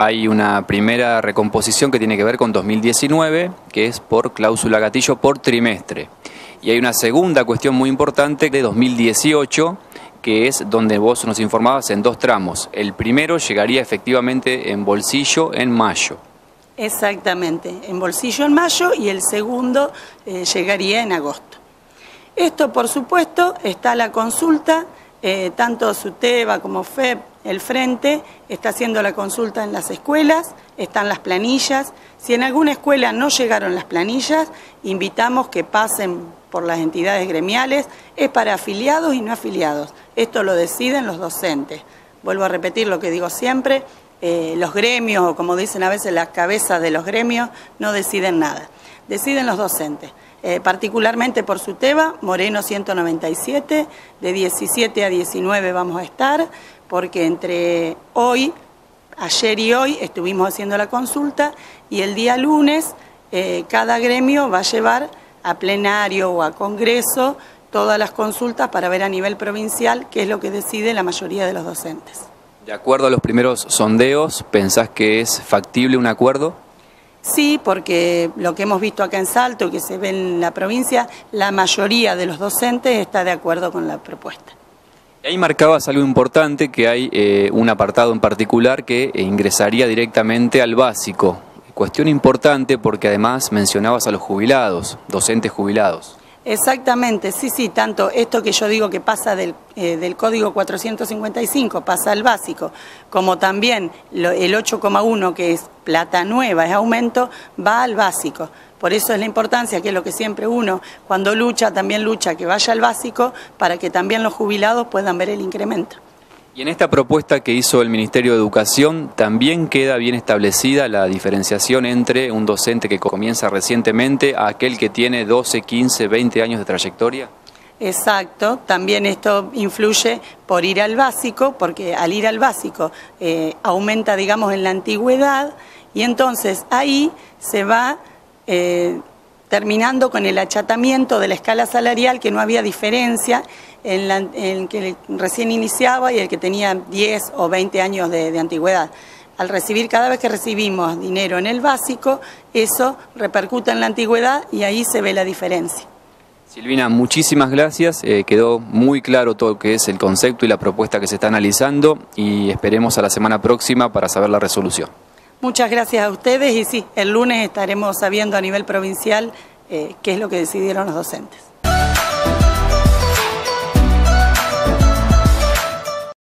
hay una primera recomposición que tiene que ver con 2019, que es por cláusula gatillo por trimestre. Y hay una segunda cuestión muy importante de 2018, que es donde vos nos informabas en 2 tramos. El primero llegaría efectivamente en bolsillo en mayo. Exactamente, en bolsillo en mayo y el segundo llegaría en agosto. Esto, por supuesto, está la consulta, tanto SUTEBA como FEP, el Frente, está haciendo la consulta en las escuelas, están las planillas. Si en alguna escuela no llegaron las planillas, invitamos que pasen por las entidades gremiales, es para afiliados y no afiliados. Esto lo deciden los docentes. Vuelvo a repetir lo que digo siempre, los gremios, o como dicen a veces las cabezas de los gremios, no deciden nada. Deciden los docentes. Particularmente por SUTEBA, Moreno 197, de 17 a 19 vamos a estar, porque entre ayer y hoy estuvimos haciendo la consulta y el día lunes cada gremio va a llevar a plenario o a congreso todas las consultas para ver a nivel provincial qué es lo que decide la mayoría de los docentes. De acuerdo a los primeros sondeos, ¿pensás que es factible un acuerdo? Sí, porque lo que hemos visto acá en Salto, que se ve en la provincia, la mayoría de los docentes está de acuerdo con la propuesta. Ahí marcabas algo importante, que hay un apartado en particular que ingresaría directamente al básico. Cuestión importante porque además mencionabas a los jubilados, docentes jubilados. Exactamente, sí, tanto esto que yo digo que pasa del código 455, pasa al básico, como también el 8,1 que es plata nueva, es aumento, va al básico. Por eso es la importancia, que es lo que siempre uno cuando lucha, también lucha que vaya al básico para que también los jubilados puedan ver el incremento. Y en esta propuesta que hizo el Ministerio de Educación, ¿también queda bien establecida la diferenciación entre un docente que comienza recientemente a aquel que tiene 12, 15, 20 años de trayectoria? Exacto, también esto influye por ir al básico, porque al ir al básico aumenta, digamos, en la antigüedad y entonces ahí se va terminando con el achatamiento de la escala salarial, que no había diferencia en el que recién iniciaba y el que tenía 10 o 20 años de antigüedad. Al recibir, cada vez que recibimos dinero en el básico, eso repercute en la antigüedad y ahí se ve la diferencia. Silvina, muchísimas gracias. Quedó muy claro todo lo que es el concepto y la propuesta que se está analizando y esperemos a la semana próxima para saber la resolución. Muchas gracias a ustedes y sí, el lunes estaremos sabiendo a nivel provincial qué es lo que decidieron los docentes.